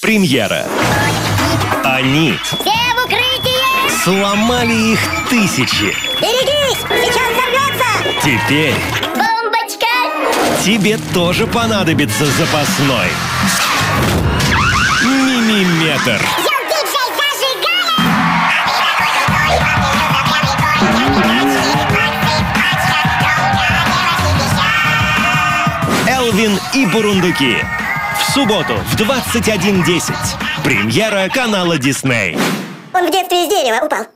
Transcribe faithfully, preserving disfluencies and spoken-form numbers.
Премьера. Они Все в укрытие! сломали их тысячи. Берегись! Сейчас взорвется! Теперь Бомбочка! тебе тоже понадобится запасной миллиметр. Алвин и бурундуки. В субботу в двадцать один десять. Премьера канала Дисней. Он в детстве из дерева упал.